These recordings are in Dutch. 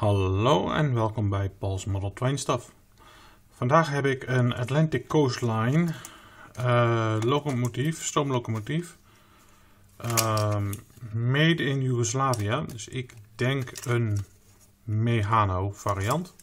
Hallo en welkom bij Paul's Model Train Stuff. Vandaag heb ik een Atlantic Coastline stoomlocomotief. Made in Yugoslavia, dus ik denk een Mehano variant.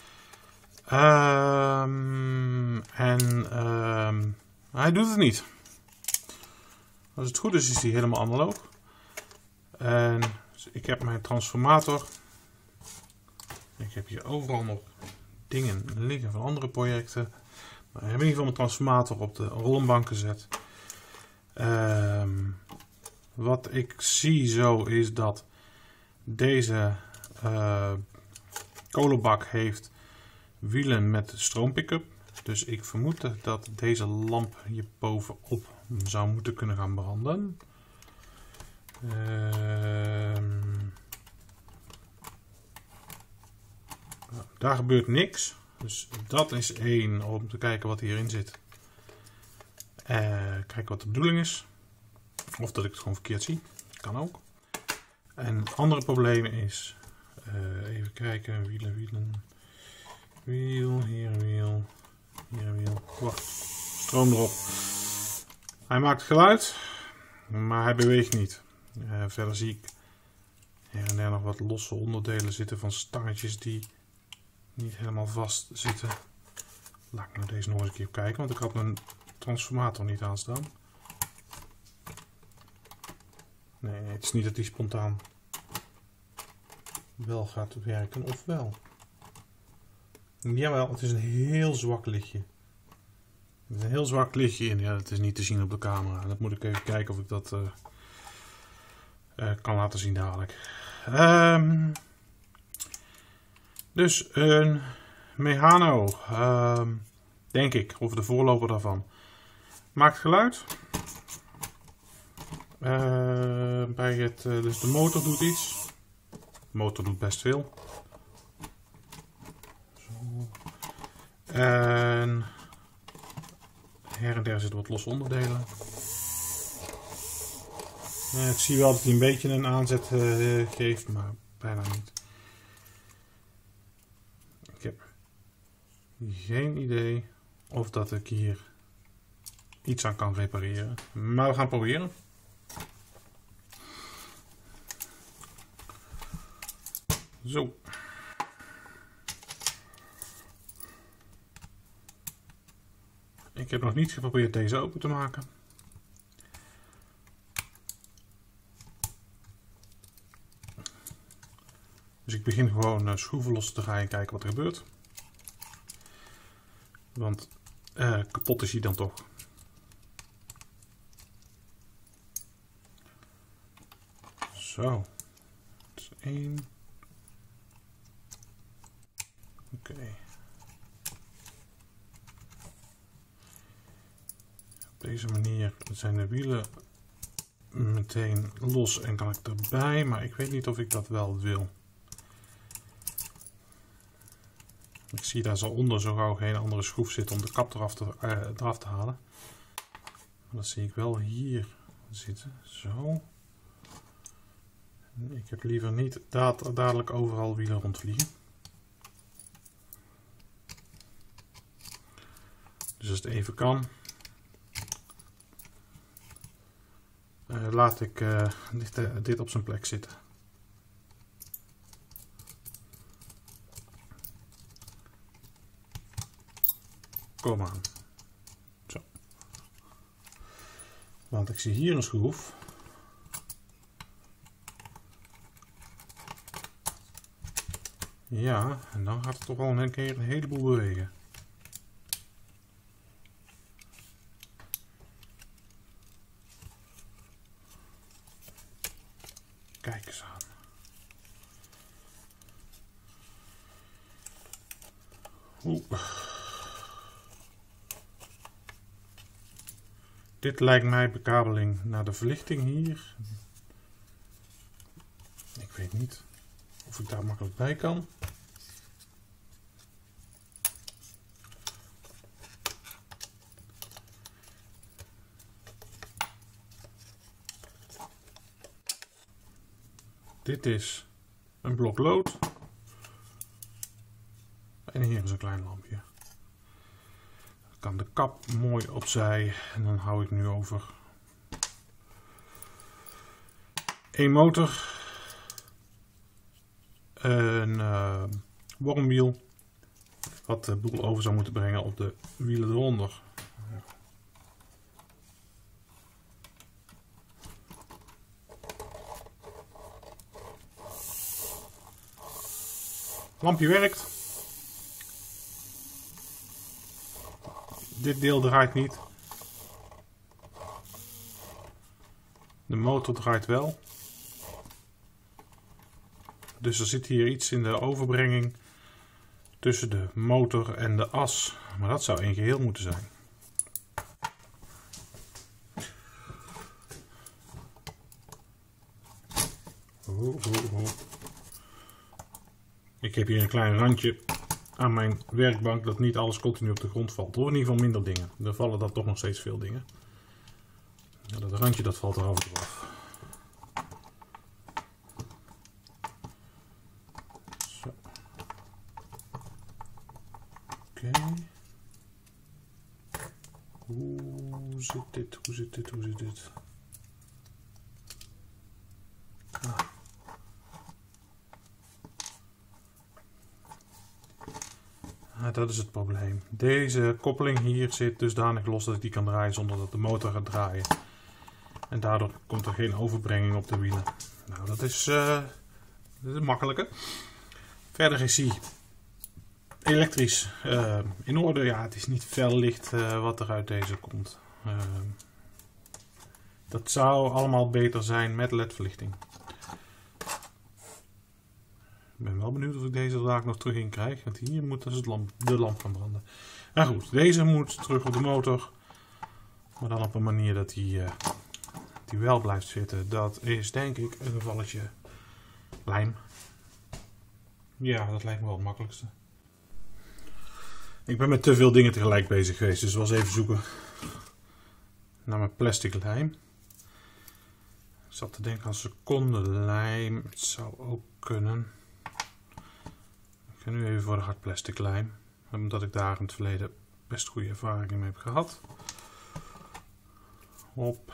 Hij doet het niet. Als het goed is, is hij helemaal analoog. En ik heb mijn transformator. Ik heb hier overal nog dingen liggen van andere projecten. Maar ik heb in ieder geval mijn transformator op de rollenbank gezet. Wat ik zie zo is dat deze kolenbak heeft wielen met stroompick-up. Dus ik vermoed dat deze lamp hier bovenop zou moeten kunnen gaan branden. Daar gebeurt niks. Dus dat is één om te kijken wat hierin zit. Kijken wat de bedoeling is. Of dat ik het gewoon verkeerd zie. Kan ook. En het andere probleem is. Even kijken. Wielen. Wiel. Hier een wiel. Hier een wiel. Wacht. Stroom erop. Hij maakt geluid. Maar hij beweegt niet. Verder zie ik her en der nog wat losse onderdelen zitten van stangetjes die niet helemaal vast zitten. Laat ik nou deze nog eens een keer kijken, want ik had mijn transformator niet aanstaan. Nee, het is niet dat die spontaan wel gaat werken, of wel. Jawel, het is een heel zwak lichtje. Er is een heel zwak lichtje in. Ja, dat is niet te zien op de camera. Dat moet ik even kijken of ik dat kan laten zien dadelijk. Dus een Mehano, denk ik, of de voorloper daarvan. Maakt geluid. Dus de motor doet iets. De motor doet best veel. Zo. En her en der zitten wat losse onderdelen. Ik zie wel dat hij een beetje een aanzet geeft, maar bijna niet. Ik heb geen idee of dat ik hier iets aan kan repareren. Maar we gaan proberen. Zo. Ik heb nog niet geprobeerd deze open te maken. Dus ik begin gewoon schroeven los te draaien en kijken wat er gebeurt. Want kapot is hij dan toch. Zo. Dat is 1. Oké. Op deze manier zijn de wielen meteen los en kan ik erbij. Maar ik weet niet of ik dat wel wil. Ik zie daar zo onder zo gauw geen andere schroef zitten om de kap eraf te halen. Dat zie ik wel hier zitten. Zo. Ik heb liever niet dadelijk overal wielen rondvliegen. Dus als het even kan, laat ik dit op zijn plek zitten. Kom aan. Zo. Want ik zie hier een schroef. Ja, en dan gaat het toch wel een keer een heleboel bewegen. Kijk eens aan. Oeh. Dit lijkt mij bekabeling naar de verlichting hier. Ik weet niet of ik daar makkelijk bij kan. Dit is een blok lood. En hier is een klein lampje. Dan kan de kap mooi opzij. En dan hou ik nu over een motor. Een wormwiel. Wat de boel over zou moeten brengen op de wielen eronder. Lampje werkt. Dit deel draait niet. De motor draait wel. Dus er zit hier iets in de overbrenging tussen de motor en de as. Maar dat zou één geheel moeten zijn. Ik heb hier een klein randje aan mijn werkbank dat niet alles continu op de grond valt. Of in ieder geval minder dingen. Er vallen dan toch nog steeds veel dingen. Ja, dat randje dat valt er af en toe af. Zo. Oké. Hoe zit dit? Hoe zit dit? Hoe zit dit? Ah. Dat is het probleem. Deze koppeling hier zit dusdanig los dat ik die kan draaien zonder dat de motor gaat draaien. En daardoor komt er geen overbrenging op de wielen. Nou, dat is makkelijker. Verder is hij elektrisch in orde. Ja, het is niet fel licht wat er uit deze komt. Dat zou allemaal beter zijn met LED-verlichting. Ik ben wel benieuwd of ik deze daar nog terug in krijg. Want hier moet dus de lamp gaan branden. Nou goed, deze moet terug op de motor. Maar dan op een manier dat die wel blijft zitten. Dat is denk ik een gevalletje lijm. Ja, dat lijkt me wel het makkelijkste. Ik ben met te veel dingen tegelijk bezig geweest. Dus was even zoeken naar mijn plastic lijm. Ik zat te denken aan secondenlijm. Het zou ook kunnen. Ik ga nu even voor de hard plastic lijm. Omdat ik daar in het verleden best goede ervaringen mee heb gehad. Hop.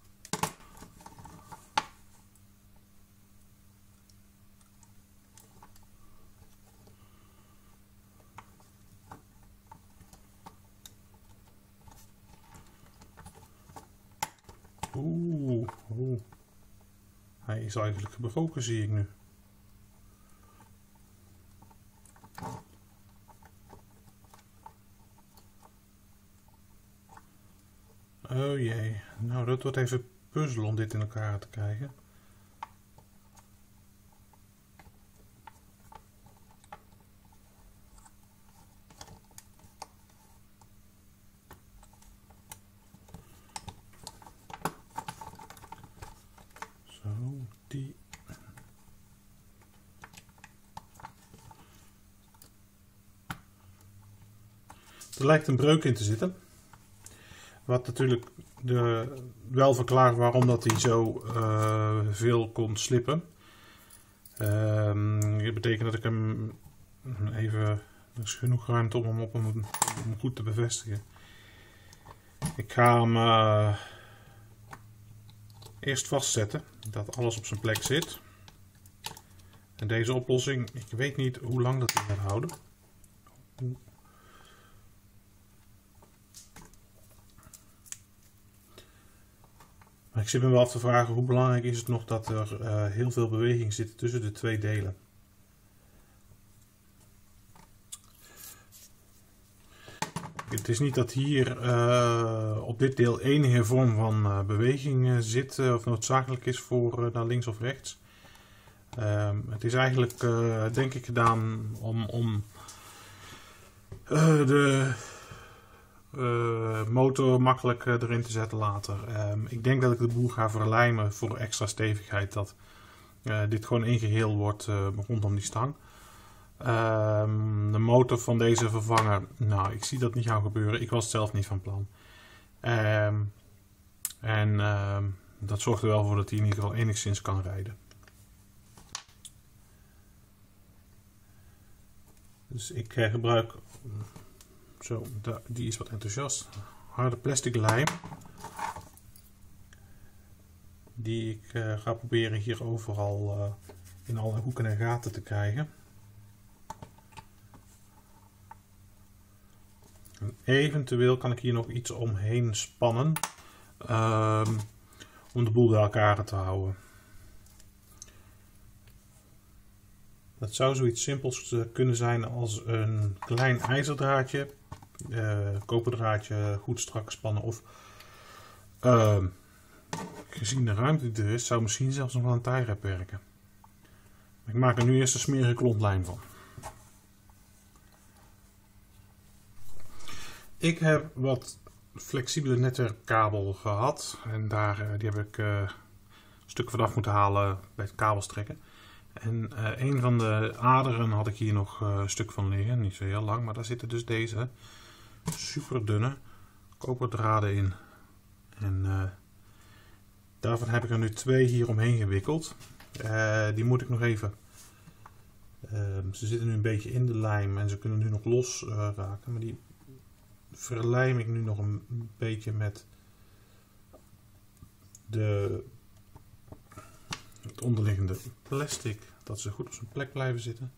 Oeh. Hij is eigenlijk gebroken, zie ik nu. Oh jee, nou dat wordt even puzzel om dit in elkaar te krijgen. Zo, die. Er lijkt een breuk in te zitten. Wat natuurlijk wel verklaart waarom dat hij zo veel kon slippen. Dat betekent dat ik hem even... Er is genoeg ruimte om hem goed te bevestigen. Ik ga hem eerst vastzetten. Dat alles op zijn plek zit. En deze oplossing, ik weet niet hoe lang dat hij gaat houden. Maar ik zit me wel af te vragen hoe belangrijk is het nog dat er heel veel beweging zit tussen de twee delen. Het is niet dat hier op dit deel enige vorm van beweging zit of noodzakelijk is voor naar links of rechts. Het is eigenlijk denk ik gedaan om de motor makkelijk erin te zetten later. Ik denk dat ik de boel ga verlijmen voor extra stevigheid, dat dit gewoon één geheel wordt rondom die stang. De motor van deze vervangen, nou ik zie dat niet gaan gebeuren, ik was het zelf niet van plan. Dat zorgt er wel voor dat hij in ieder geval enigszins kan rijden. Dus ik gebruik, zo, die is wat enthousiast, harde plastic lijm. Die ik ga proberen hier overal in alle hoeken en gaten te krijgen. En eventueel kan ik hier nog iets omheen spannen. Om de boel bij elkaar te houden. Dat zou zoiets simpels kunnen zijn als een klein ijzerdraadje, koperdraadje goed strak spannen of gezien de ruimte die er is, zou misschien zelfs nog wel een tie-wrap werken. Ik maak er nu eerst een smerige klont lijm van. Ik heb wat flexibele netwerkkabel gehad en die heb ik stukken vanaf moeten halen bij het kabels trekken. En een van de aderen had ik hier nog een stuk van liggen, niet zo heel lang, maar daar zitten dus deze super dunne koperdraden in. En daarvan heb ik er nu 2 hier omheen gewikkeld. Die moet ik nog even, ze zitten nu een beetje in de lijm en ze kunnen nu nog los raken, maar die verlijm ik nu nog een beetje met het onderliggende plastic, dat ze goed op zijn plek blijven zitten.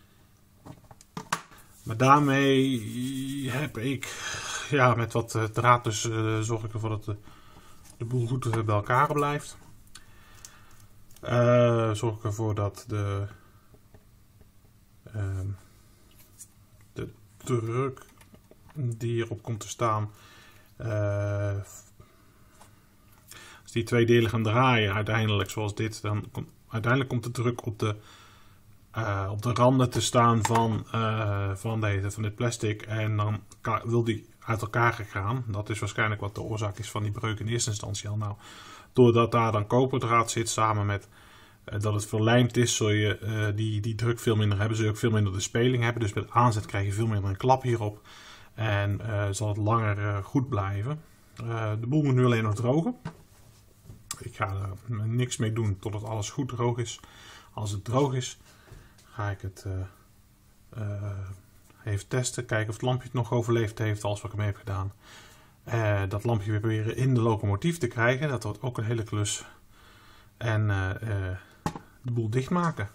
Maar daarmee heb ik, ja, met wat draad dus zorg ik ervoor dat de boel goed bij elkaar blijft. Zorg ik ervoor dat de druk die hierop komt te staan, als die 2 delen gaan draaien uiteindelijk zoals dit, dan uiteindelijk komt de druk op de randen te staan van dit plastic en dan wil die uit elkaar gaan. Dat is waarschijnlijk wat de oorzaak is van die breuk in eerste instantie al. Nou, doordat daar dan koperdraad zit samen met dat het verlijmd is, zul je die druk veel minder hebben, zul je ook veel minder de speling hebben. Dus met aanzet krijg je veel minder een klap hierop en zal het langer goed blijven. De boel moet nu alleen nog drogen. Ik ga er niks mee doen totdat alles goed droog is. Als het droog is, ga ik het even testen. Kijken of het lampje het nog overleefd heeft, als wat ik ermee heb gedaan. Dat lampje weer proberen in de locomotief te krijgen. Dat wordt ook een hele klus. En de boel dichtmaken.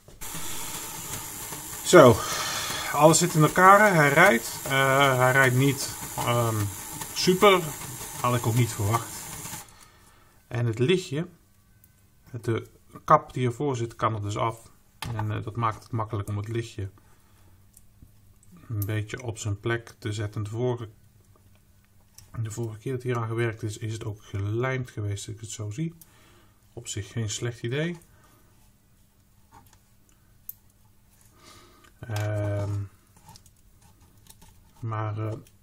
Zo, alles zit in elkaar. Hij rijdt. Hij rijdt niet super. Had ik ook niet verwacht. En het lichtje, de kap die ervoor zit, kan er dus af. En dat maakt het makkelijk om het lichtje een beetje op zijn plek te zetten. De vorige keer dat hier aan gewerkt is, is het ook gelijmd geweest, als ik het zo zie. Op zich geen slecht idee. Maar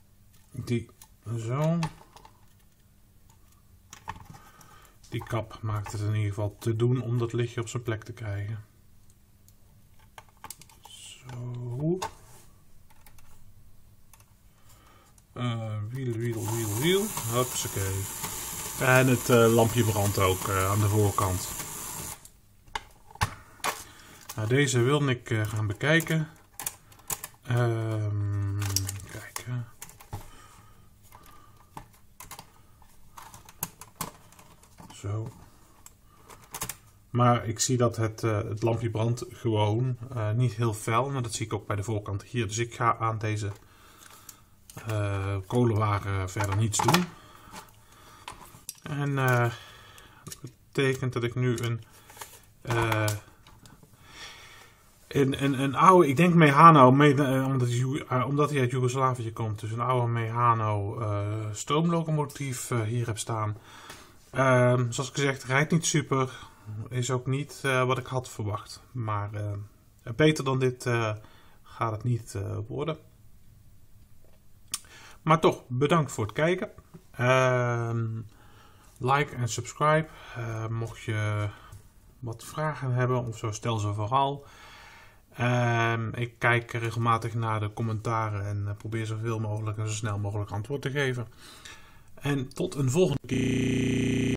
die kap maakt het in ieder geval te doen om dat lichtje op zijn plek te krijgen. Zo. Wiel. Hupsakee. En het lampje brandt ook aan de voorkant. Nou, deze wil ik gaan bekijken. Kijken. Zo. Maar ik zie dat het lampje brandt gewoon. Niet heel fel, maar dat zie ik ook bij de voorkant hier. Dus ik ga aan deze kolenwaren verder niets doen. En dat betekent dat ik nu een oude, ik denk Mehano, omdat hij uit Joegoslavië komt, dus een oude Mehano stoomlocomotief hier heb staan. Zoals ik gezegd, rijdt niet super, is ook niet wat ik had verwacht, maar beter dan dit gaat het niet worden. Maar toch, bedankt voor het kijken. Like en subscribe. Mocht je wat vragen hebben of zo, stel ze vooral. Ik kijk regelmatig naar de commentaren en probeer zoveel mogelijk en zo snel mogelijk antwoord te geven. En tot een volgende keer.